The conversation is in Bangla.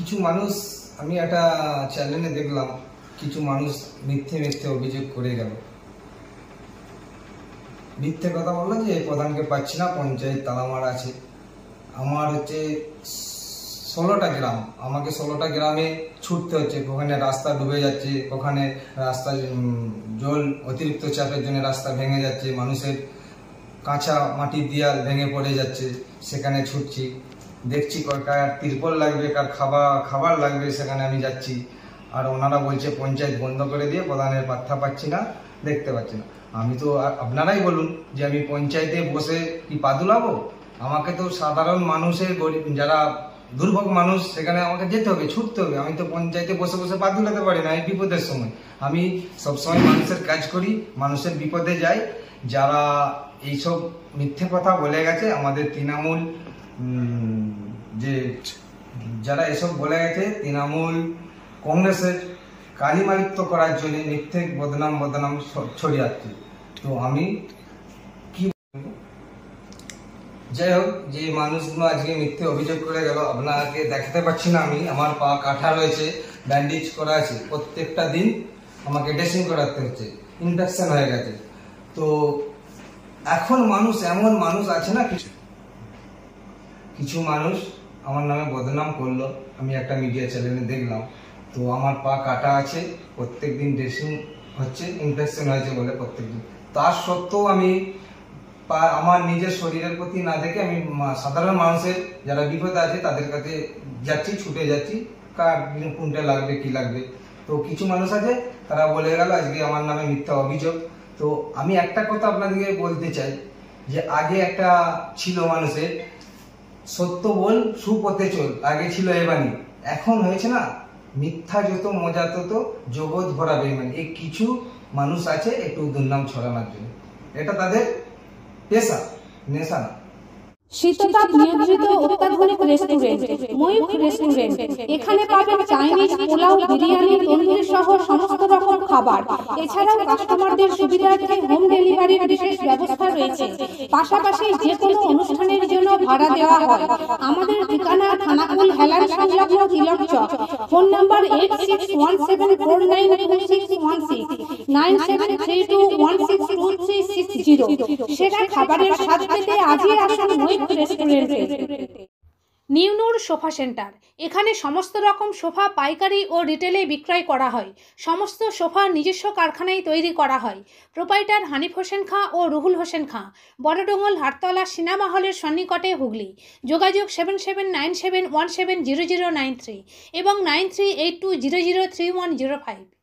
কিছু মানুষ আমি একটা চ্যানেলে দেখলাম কিছু মানুষ মিথ্যে মিথ্যে অভিযোগ করে গেল, মিথ্যে কথা বললো যে প্রধানকে পাচ্ছি না, পঞ্চায়েত তালামার আছে। আমার হচ্ছে 16টা গ্রাম, আমাকে 16টা গ্রামে ছুটতে হচ্ছে, ওখানে রাস্তা ডুবে যাচ্ছে, ওখানে রাস্তা জল অতিরিক্ত চাপের জন্য রাস্তা ভেঙে যাচ্ছে, মানুষের কাঁচা মাটির দেয়াল ভেঙে পড়ে যাচ্ছে, সেখানে ছুটছি, দেখছি কার তিরপল লাগবে, কার খাবার লাগবে, সেখানে আমি যাচ্ছি। আর ওনারা বলছে পঞ্চায়েত বন্ধ করে দিয়ে প্রধানের পাত্তা পাচ্ছি না, দেখতে পাচ্ছি না। আমি তো আপনারাই বলুন যে আমি পঞ্চায়েতে বসে কি পা দুলাবো? আমাকে তো সাধারণ মানুষের গরিব যারা দুর্ভোগ মানুষ, সেখানে আমাকে যেতে হবে, ছুটতে হবে। আমি তো পঞ্চায়েতে বসে বসে পা দুলাতে পারি না এই বিপদের সময়। আমি সবসময় মানুষের কাজ করি, মানুষের বিপদে যাই। যারা এইসব মিথ্যে কথা বলে গেছে আমাদের তৃণমূল, যে যারা এসব বলে গেছে তৃণমূল কংগ্রেসের কালিমালিপ্ত করার জন্য মিথ্যে বদনাম ছড়িয়াচ্ছে। তো আমি কি বলবো, যাই হোক, যে মানুষগুলো আজকে মিথ্যে অভিযোগ করে গেল, আপনাকে দেখাতে পাচ্ছি না আমি, আমার পা কাটা রয়েছে, ব্যান্ডেজ করা আছে, প্রত্যেকটা দিন আমাকে ড্রেসিং করাতে হচ্ছে, ইনফেকশন হয়ে গেছে। তো এখন মানুষ, এমন মানুষ আছে না, কিছু মানুষ আমার নামে বদনাম করলো, আমি একটা মিডিয়া চ্যানেলে দেখলাম। তো আমার পা কাটা আছে, প্রত্যেকদিন ড্রেসিং হচ্ছে, ইনফেকশন হয়েছে বলে প্রত্যেকদিন। তার সত্ত্বেও আমি আমার নিজের শরীরের প্রতি না দেখে আমি সাধারণ মানুষের যারা বিপদে আছে তাদের কাছে যাচ্ছি, ছুটে যাচ্ছি, কার কোনটা লাগবে কি লাগবে। তো কিছু মানুষ আছে তারা বলে গেল আজকে আমার নামে মিথ্যা অভিযোগ। তো আমি একটা কথা আপনাদেরকে বলতে চাই, যে আগে একটা ছিল মানুষের, সত্য বল সুপথে চল, আগে ছিল এ বাণী, এখন হয়েছে না মিথ্যা যত মজা তত জগৎ ভরা বেঈমানি। এই কিছু মানুষ আছে একটু দুর্নাম ছড়ানোর জন্য, এটা তাদের পেশা, নেশা না। শীততাপ নিয়ন্ত্রিত অত্যাধুনিক রেস্টুরেন্ট ময়ূখ রেস্টুরেন্ট। এখানে পাবেন চাইনিজ, পোলাও, বিরিয়ানি, তন্দুরি সহ সমস্ত রকম খাবার। এছাড়াও কাস্টমারদের সুবিধার্থে হোম ডেলিভারির বিশেষ ব্যবস্থা রয়েছে। পাশাপাশি যে কোনো অনুষ্ঠানের জন্য ভাড়া দেওয়া হয়। আমাদের ঠিকানা খানাকুল হেলান সংলগ্ন তিলক চক। Phone number 8617492616 9732162360। সেরা খাবারের স্বাদ পেতে আজই আসুন ময়ূখ রেস্টুরেন্টে। Newnoor sofa centre. এখানে সমস্ত রকম সোফা পাইকারি ও রিটেলে বিক্রয় করা হয়। সমস্ত সোফা নিজস্ব কারখানায় তৈরি করা হয়। প্রোপাইটার হানিফ হোসেন খাঁ ও রুহুল হোসেন খাঁ, বড়ডোঙ্গল হাটতলা সিনেমা হলের সন্নিকটে, হুগলি। যোগাযোগ 7797170093 এবং 9382003105।